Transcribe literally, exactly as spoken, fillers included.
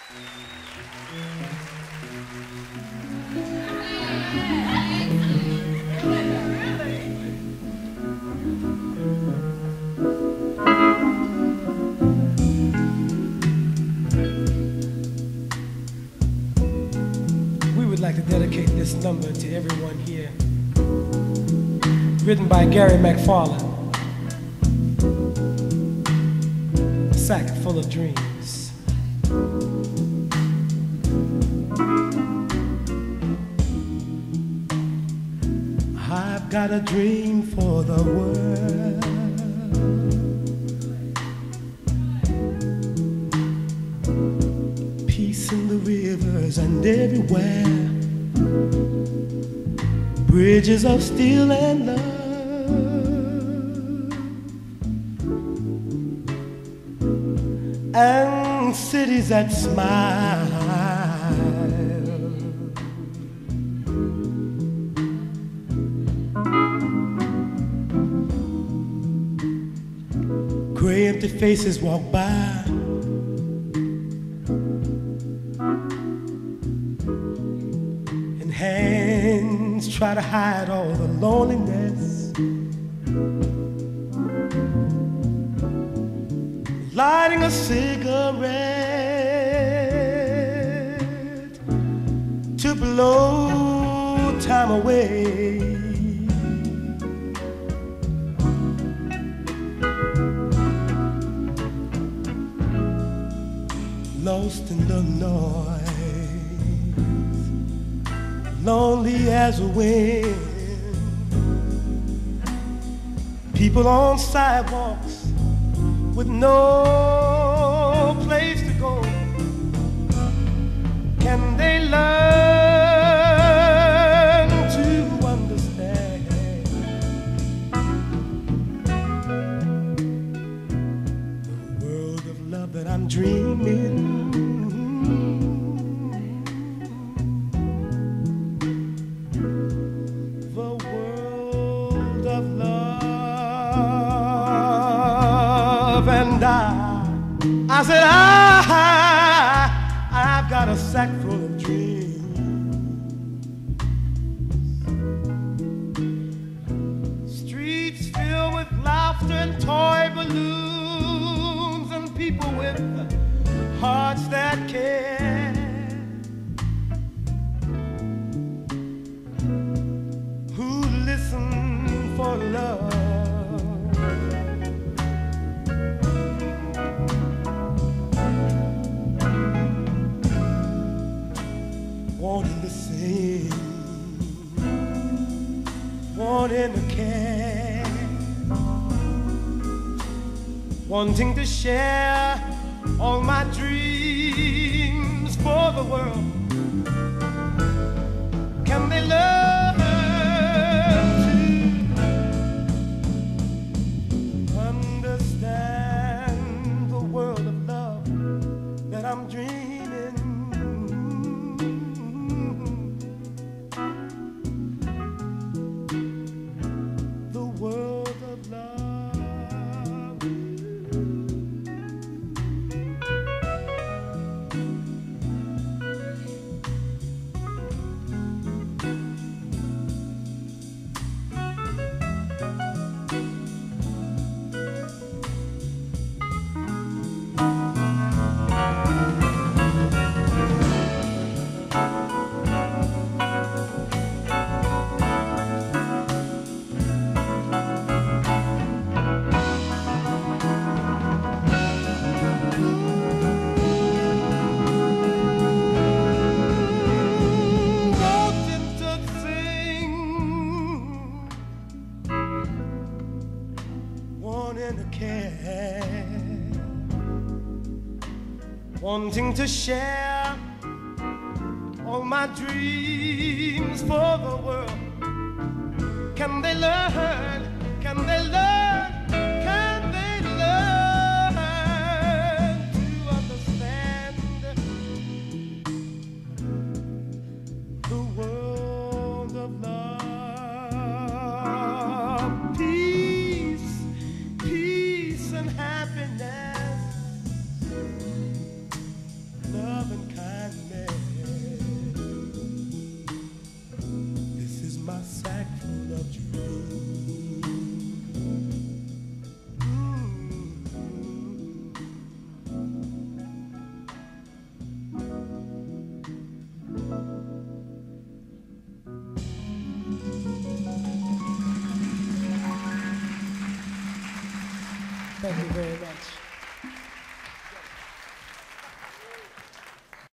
We would like to dedicate this number to everyone here. Written by Gary McFarlane. A sack full of dreams. I've got a dream for the world. Peace in the rivers and everywhere. Bridges of steel and love. And cities that smile. Gray empty faces walk by. And hands try to hide all the loneliness. Lighting a cigarette to blow time away. Lost in the noise, lonely as a wind. People on sidewalks with no place to go. Can they learn to understand the world of love that I'm dreaming? The world of love. And I, I said, I, I've got a sack full of dreams. Streets filled with laughter and toy balloons and people with hearts that care. Who listen for love. Wanting to sing, wanting to care, wanting to share all my dreams for the world. Can they learn to understand the world of love that I'm dreaming? Wanting to share all my dreams for the world. Can they learn? Can they learn? Can they learn to understand the world of love? Peace, peace and happiness. Love and Thank you very much.